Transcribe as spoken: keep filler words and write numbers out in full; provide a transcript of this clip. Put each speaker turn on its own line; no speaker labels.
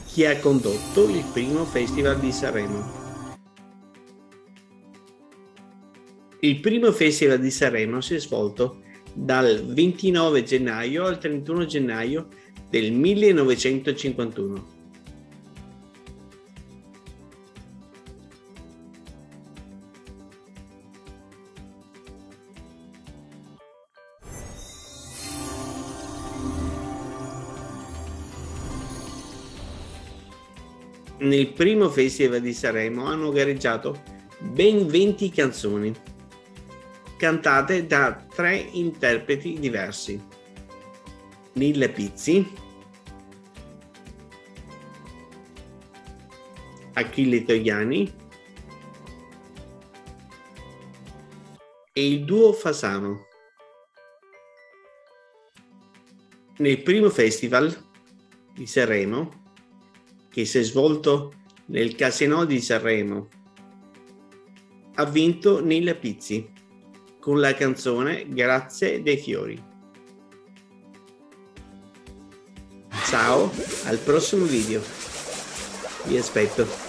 Chi ha condotto il primo Festival di Sanremo? Il primo Festival di Sanremo si è svolto dal ventinove gennaio al trentuno gennaio del millenovecentocinquantuno. Nel primo Festival di Sanremo hanno gareggiato ben venti canzoni, cantate da tre interpreti diversi: Nilla Pizzi, Achille Togliani e il duo Fasano. Nel primo Festival di Sanremo, che si è svolto nel Casinò di Sanremo, ha vinto Nilla Pizzi con la canzone Grazie dei fiori. Ciao, al prossimo video. Vi aspetto.